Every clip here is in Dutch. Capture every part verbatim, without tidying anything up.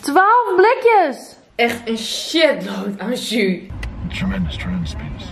twaalf blikjes! Echt een shitload aan jus. Tremendous, tremendous penis.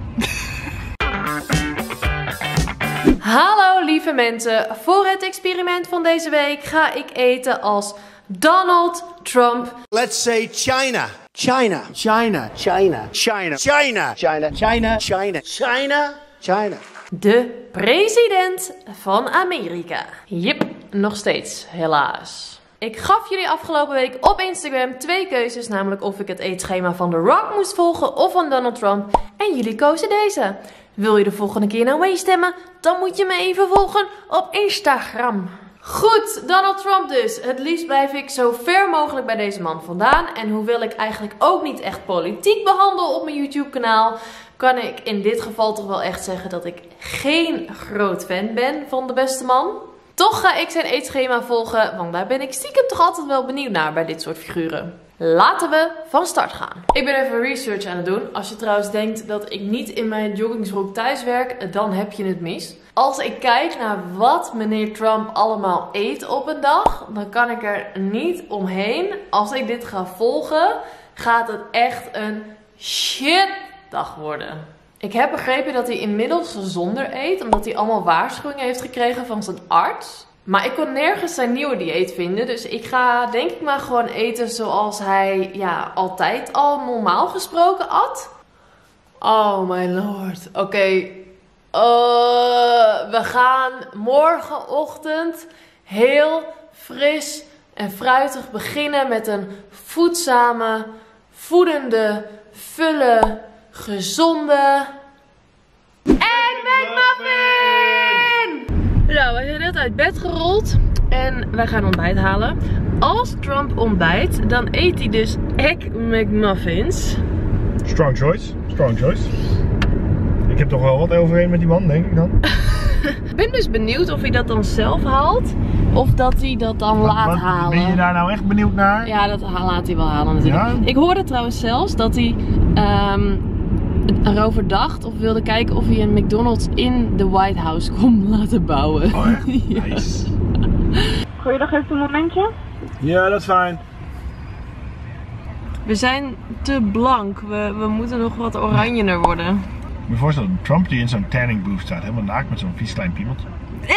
Hallo lieve mensen, voor het experiment van deze week ga ik eten als Donald Trump. Let's say China. China. China. China. China. China. China. China. China. China. China. De president van Amerika. Jep, nog steeds, helaas. Ik gaf jullie afgelopen week op Instagram twee keuzes, namelijk of ik het eetschema van The Rock moest volgen of van Donald Trump. En jullie kozen deze. Wil je de volgende keer nou meestemmen? Dan moet je me even volgen op Instagram. Goed, Donald Trump dus. Het liefst blijf ik zo ver mogelijk bij deze man vandaan. En hoewel ik eigenlijk ook niet echt politiek behandel op mijn YouTube kanaal, kan ik in dit geval toch wel echt zeggen dat ik geen groot fan ben van de beste man. Toch ga ik zijn eetschema volgen, want daar ben ik stiekem toch altijd wel benieuwd naar bij dit soort figuren. Laten we van start gaan. Ik ben even research aan het doen. Als je trouwens denkt dat ik niet in mijn joggingsbroek thuis werk, dan heb je het mis. Als ik kijk naar wat meneer Trump allemaal eet op een dag, dan kan ik er niet omheen. Als ik dit ga volgen, gaat het echt een shitdag worden. Ik heb begrepen dat hij inmiddels zonder eet, omdat hij allemaal waarschuwingen heeft gekregen van zijn arts. Maar ik kon nergens zijn nieuwe dieet vinden, dus ik ga denk ik maar gewoon eten zoals hij ja, altijd al normaal gesproken at. Oh my lord, oké. Okay. Uh, we gaan morgenochtend heel fris en fruitig beginnen met een voedzame, voedende, volle, gezonde Egg McMuffin! Nou, wij zijn net uit bed gerold en wij gaan ontbijt halen. Als Trump ontbijt, dan eet hij dus Egg McMuffins. Strong choice, strong choice. Ik heb toch wel wat overheen met die man, denk ik dan. Ik ben dus benieuwd of hij dat dan zelf haalt of dat hij dat dan wat, laat wat, halen. Ben je daar nou echt benieuwd naar? Ja, dat laat hij wel halen natuurlijk. Ja? Ik hoorde trouwens zelfs dat hij um, erover dacht of wilde kijken of hij een McDonald's in de White House kon laten bouwen. Oh ja? Ja. Nice. Goeiedag, heeft een momentje? Ja, dat is fijn. We zijn te blank. We, we moeten nog wat oranjener worden. Ik me voorstellen, Trump die in zo'n tanning booth staat, helemaal naakt met zo'n vies klein piemeltje.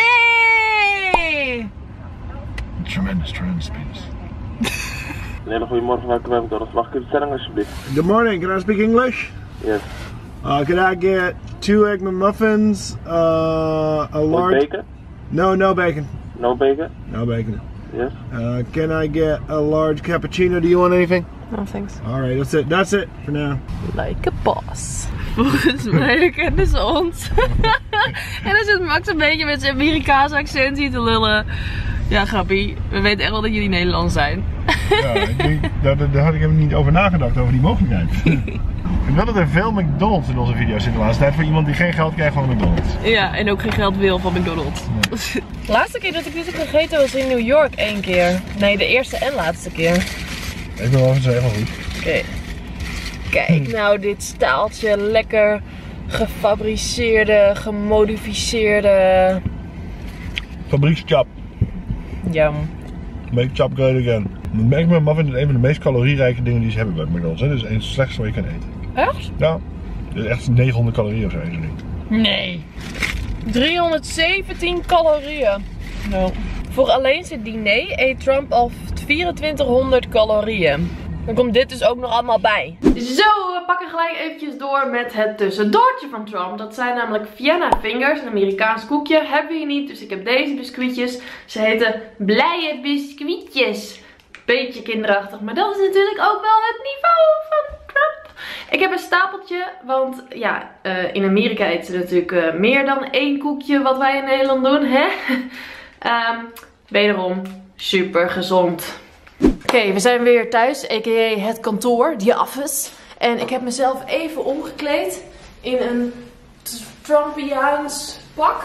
Hey! Tremendous, tremendous penis. Een hele goede morgen, welkom bij McDonald's. Mag ik uw bestelling alsjeblieft? Good morning, can I speak English? Yes. Uh, can I get two egg McMuffins, uh, a large... With bacon? No, no bacon. No bacon? No bacon. Yes. Uh, can I get a large cappuccino? Do you want anything? No thanks. Alright, that's it. That's it for now. Like a boss. Volgens mij kennen ze ons. En dan zit Max een beetje met zijn Amerikaanse accent hier te lullen. Ja, grappie. We weten echt wel dat jullie Nederlands zijn. Ja, ik denk, daar, daar had ik even niet over nagedacht, over die mogelijkheid. Ik wil dat er veel McDonald's in onze video's zitten de laatste tijd voor iemand die geen geld krijgt van McDonald's. Ja, en ook geen geld wil van McDonald's. Nee. De laatste keer dat ik dit heb gegeten was in New York één keer. Nee, de eerste en laatste keer. Ik ben wel even zeggen goed. Oké. Okay. Kijk nou dit staaltje lekker gefabriceerde, gemodificeerde... Fabriekschap. Jam. Make chop great again. De Egg McMuffin is een van de meest calorierijke dingen die ze hebben bij McDonald's. Het is een slechtste wat je kan eten. Echt? Ja. Het is echt negenhonderd calorieën of zo. Zo niet. Nee. driehonderdzeventien calorieën. No. Voor alleen zijn diner eet Trump al vierentwintighonderd calorieën. Dan komt dit dus ook nog allemaal bij. Zo, we pakken gelijk eventjes door met het tussendoortje van Trump. Dat zijn namelijk Vienna Fingers, een Amerikaans koekje. Hebben we hier niet, dus ik heb deze biscuitjes. Ze heten blije biscuitjes. Beetje kinderachtig, maar dat is natuurlijk ook wel het niveau van Trump. Ik heb een stapeltje, want ja, uh, in Amerika eten ze natuurlijk uh, meer dan één koekje wat wij in Nederland doen, hè? um, wederom super gezond. Oké, okay, we zijn weer thuis, a k a het kantoor, the office. En ik heb mezelf even omgekleed in een Trumpiaans pak.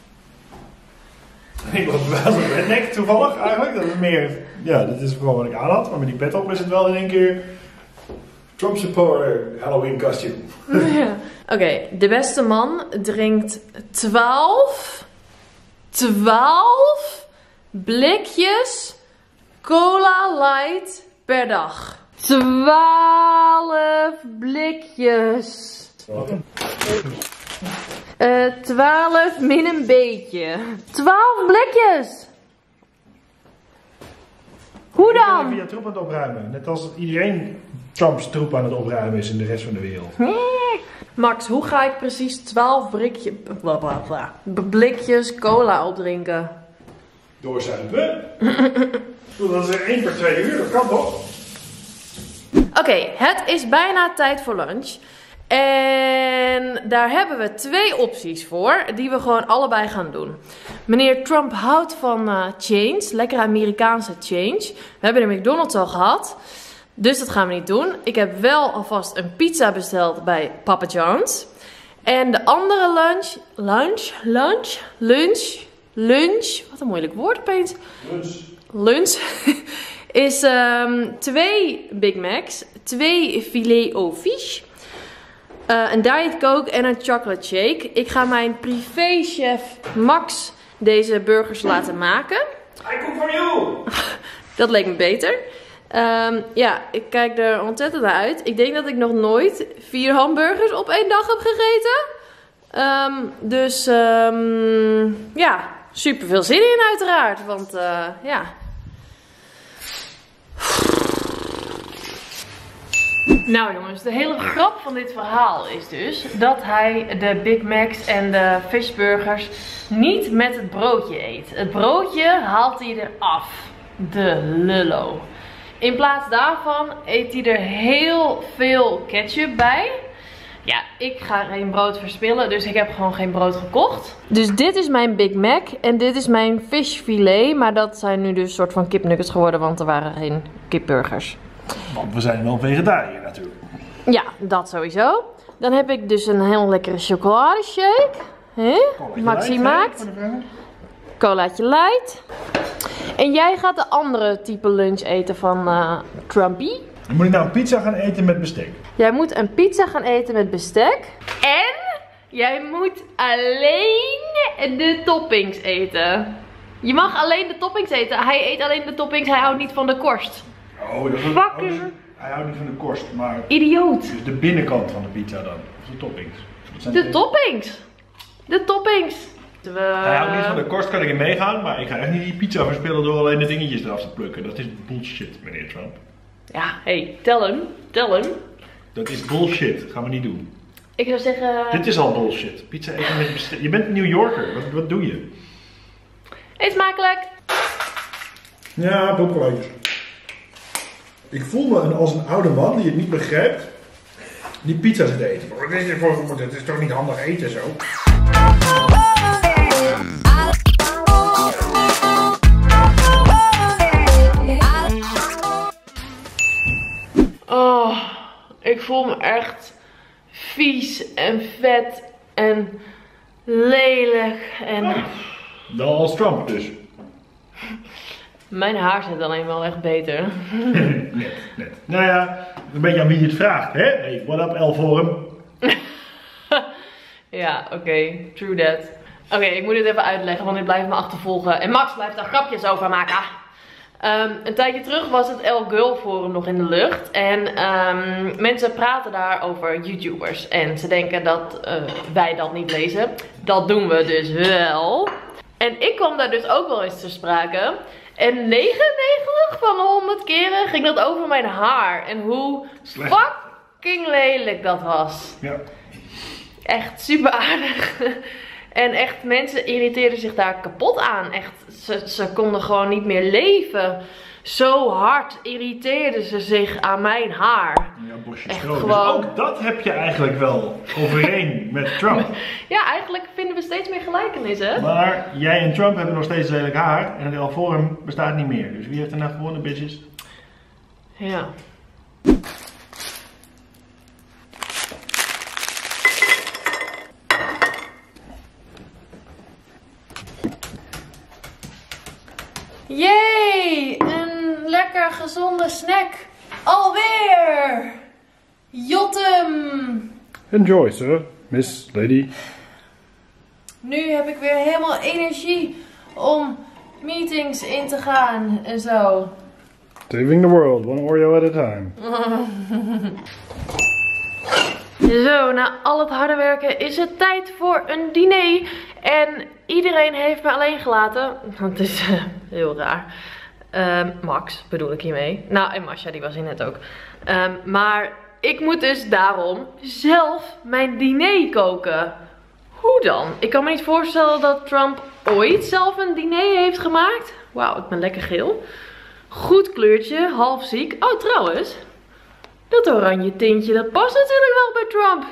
Ik was wel zo'n redneck toevallig eigenlijk. Dat is meer, ja, dat is gewoon wat ik aan had. Maar met die pet op is het wel in één keer Trump supporter Halloween costume. Ja. Oké, okay, de beste man drinkt twaalf, twaalf blikjes Cola Light per dag. twaalf blikjes. Uh, twaalf min een beetje. twaalf blikjes. Hoe dan? Ik ben via troep aan het opruimen. Net als iedereen Trumps troep aan het opruimen is in de rest van de wereld. Max, hoe ga ik precies twaalf blikje, bla bla bla, blikjes cola opdrinken? Doorzuipen. Dat is er één per twee uur, dat kan toch? Oké, okay, het is bijna tijd voor lunch. En daar hebben we twee opties voor, die we gewoon allebei gaan doen. Meneer Trump houdt van uh, change, lekkere Amerikaanse change. We hebben de McDonald's al gehad, dus dat gaan we niet doen. Ik heb wel alvast een pizza besteld bij Papa John's. En de andere lunch, lunch, lunch, lunch, lunch, wat een moeilijk woord opeens. Lunch. Lunch is um, twee Big Macs, twee filet au fish. Uh, een Diet Coke en een chocolate shake. Ik ga mijn privéchef Max deze burgers laten maken. I cook for you! Dat leek me beter. Um, ja, ik kijk er ontzettend naar uit. Ik denk dat ik nog nooit vier hamburgers op één dag heb gegeten. Um, dus um, ja, super veel zin in uiteraard. Want uh, ja... Nou jongens, de hele grap van dit verhaal is dus dat hij de Big Macs en de fishburgers niet met het broodje eet. Het broodje haalt hij eraf. De lullo. In plaats daarvan eet hij er heel veel ketchup bij. Ja, ik ga geen brood verspillen, dus ik heb gewoon geen brood gekocht. Dus dit is mijn Big Mac en dit is mijn fishfilet. Maar dat zijn nu dus een soort van kipnuggets geworden, want er waren geen kipburgers. Want we zijn wel vegetariër natuurlijk. Ja, dat sowieso. Dan heb ik dus een heel lekkere chocoladeshake. Maxi maakt. Colaatje light. En jij gaat de andere type lunch eten van uh, Trumpy. Moet ik nou een pizza gaan eten met bestek? Jij moet een pizza gaan eten met bestek. En jij moet alleen de toppings eten. Je mag alleen de toppings eten. Hij eet alleen de toppings, hij houdt niet van de korst. Oh, dat is een, oh, dus hij houdt niet van de korst, maar... Idioot. Dus de binnenkant van de pizza dan. Of de toppings. De twee... toppings. De toppings. We... Hij houdt niet van de korst, kan ik in meegaan. Maar ik ga echt niet die pizza verspillen door alleen de dingetjes eraf te plukken. Dat is bullshit, meneer Trump. Ja, hé, hey, tel hem. Tel hem. Dat is bullshit. Dat gaan we niet doen. Ik zou zeggen... Dit is al bullshit. Pizza eten met bestek. Je bent een New Yorker. Wat, wat doe je? Eet smakelijk. Ja, popcornletjes. Ik voel me als een oude man die het niet begrijpt, die pizza zit eten. Het is toch niet handig eten zo? Oh, ik voel me echt vies en vet en lelijk en... Dan als Trump dus. Mijn haar zit alleen wel echt beter. Net, net. Nou ja, een beetje aan wie je het vraagt, hè? Hey, what up, L-Forum? Ja, oké, okay, true that. Oké, okay, ik moet dit even uitleggen, want dit blijft me achtervolgen. En Max blijft daar grapjes over maken. Um, een tijdje terug was het L-Girl Forum nog in de lucht. En um, mensen praten daar over YouTubers. En ze denken dat uh, wij dat niet lezen. Dat doen we dus wel. En ik kwam daar dus ook wel eens te sprake. En negenennegentig van de honderd keren ging dat over mijn haar. En hoe Slecht. fucking lelijk dat was. Ja. Echt super aardig. En echt, mensen irriteerden zich daar kapot aan. Echt, ze, ze konden gewoon niet meer leven. Zo hard irriteerden ze zich aan mijn haar. Ja, bosje echt gewoon... gewoon... Dus ook dat heb je eigenlijk wel overeen met Trump. Ja, eigenlijk vinden we steeds meer gelijkenissen. Maar jij en Trump hebben nog steeds lelijk haar. En het L-Forum bestaat niet meer. Dus wie heeft er nou gewonnen, bitches? Ja. Jee, een lekker gezonde snack. Alweer. Jotem. Enjoy, sir. Miss Lady. Nu heb ik weer helemaal energie om meetings in te gaan en zo. Saving the world, one Oreo at a time. Zo, na al het harde werken is het tijd voor een diner. En iedereen heeft me alleen gelaten. Want het is uh, heel raar. Um, Max bedoel ik hiermee. Nou, en Masha, die was hier net ook. Um, maar ik moet dus daarom zelf mijn diner koken. Hoe dan? Ik kan me niet voorstellen dat Trump ooit zelf een diner heeft gemaakt. Wauw, ik ben lekker geel. Goed kleurtje, half ziek. Oh, trouwens. Dat oranje tintje, dat past natuurlijk wel bij Trump.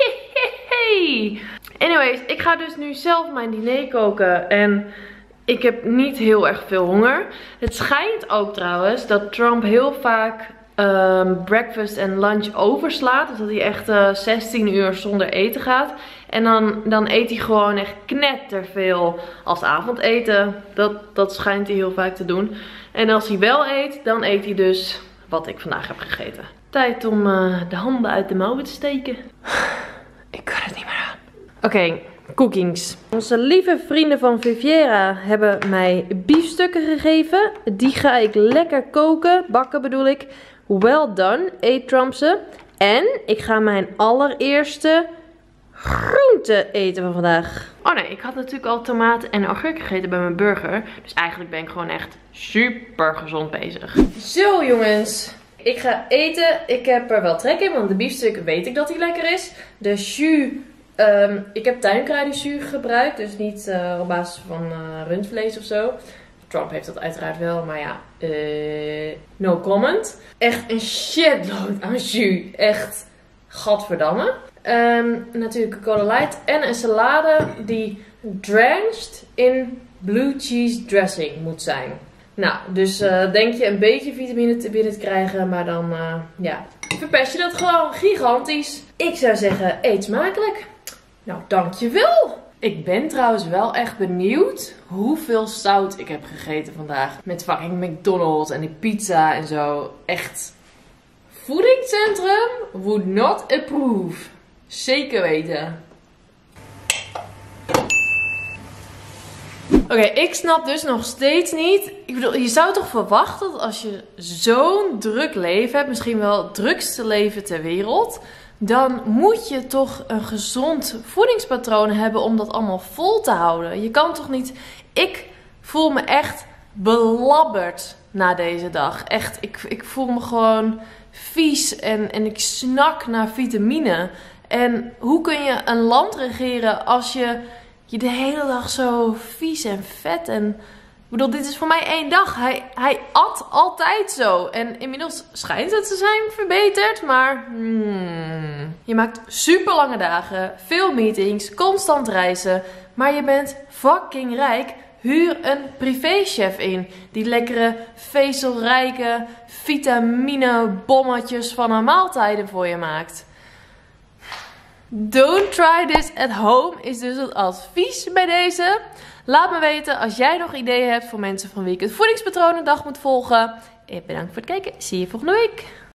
Hehehe. Anyways, ik ga dus nu zelf mijn diner koken. En ik heb niet heel erg veel honger. Het schijnt ook trouwens dat Trump heel vaak um, breakfast en lunch overslaat. Dus dat hij echt uh, zestien uur zonder eten gaat. En dan, dan eet hij gewoon echt knetterveel als avondeten. Dat, dat schijnt hij heel vaak te doen. En als hij wel eet, dan eet hij dus wat ik vandaag heb gegeten. Tijd om uh, de handen uit de mouwen te steken. Ik kan het niet meer aan. Oké, okay, cookings. Onze lieve vrienden van Viviera hebben mij biefstukken gegeven. Die ga ik lekker koken, bakken bedoel ik. Well done, eet Trump ze. En ik ga mijn allereerste groente eten van vandaag. Oh nee, ik had natuurlijk al tomaten en augurk gegeten bij mijn burger. Dus eigenlijk ben ik gewoon echt super gezond bezig. Zo jongens. Ik ga eten. Ik heb er wel trek in, want de biefstuk weet ik dat hij lekker is. De jus. Um, ik heb tuinkruidenjus gebruikt. Dus niet uh, op basis van uh, rundvlees of zo. Trump heeft dat uiteraard wel, maar ja. Uh, no comment. Echt een shitload aan jus. Echt gadverdamme. Um, natuurlijk Cola Light. En een salade die drenched in blue cheese dressing moet zijn. Nou, dus uh, denk je een beetje vitamine te binnen te krijgen. Maar dan, uh, ja, verpest je dat gewoon gigantisch. Ik zou zeggen, eet smakelijk. Nou, dankjewel. Ik ben trouwens wel echt benieuwd hoeveel zout ik heb gegeten vandaag. Met fucking McDonald's en die pizza en zo. Echt. Voedingscentrum would not approve. Zeker weten. Oké, okay, ik snap dus nog steeds niet. Ik bedoel, je zou toch verwachten dat als je zo'n druk leven hebt, misschien wel het drukste leven ter wereld, dan moet je toch een gezond voedingspatroon hebben om dat allemaal vol te houden. Je kan toch niet. Ik voel me echt belabberd na deze dag. Echt, ik, ik voel me gewoon vies en, en ik snak naar vitamine. En hoe kun je een land regeren als je je de hele dag zo vies en vet en... Ik bedoel, dit is voor mij één dag. Hij, hij at altijd zo. En inmiddels schijnt het te zijn verbeterd. Maar hmm, je maakt super lange dagen. Veel meetings. Constant reizen. Maar je bent fucking rijk. Huur een privéchef in. Die lekkere vezelrijke vitaminebommetjes van een maaltijden voor je maakt. Don't try this at home is dus het advies bij deze. Laat me weten als jij nog ideeën hebt voor mensen van wie ik het voedingspatroon een dag moet volgen. En bedankt voor het kijken. Zie je volgende week.